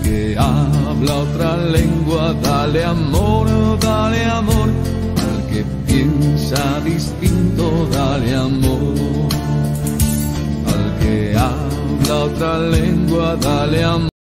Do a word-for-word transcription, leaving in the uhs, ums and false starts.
que habla otra lengua, dale amor, dale amor. Al que piensa distinto, dale amor. Al que habla otra lengua, dale amor.